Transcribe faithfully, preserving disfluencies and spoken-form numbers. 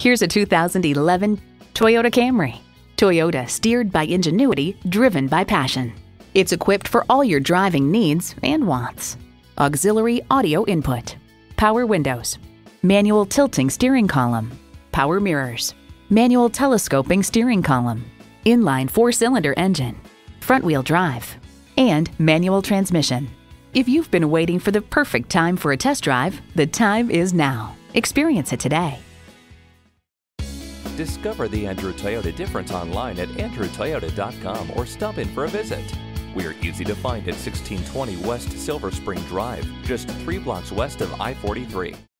Here's a two thousand eleven Toyota Camry. Toyota, steered by ingenuity, driven by passion. It's equipped for all your driving needs and wants. Auxiliary audio input, power windows, manual tilting steering column, power mirrors, manual telescoping steering column, inline four-cylinder engine, front-wheel drive, and manual transmission. If you've been waiting for the perfect time for a test drive, the time is now. Experience it today. Discover the Andrew Toyota difference online at andrew toyota dot com or stop in for a visit. We're easy to find at sixteen twenty West Silver Spring Drive, just three blocks west of I forty-three.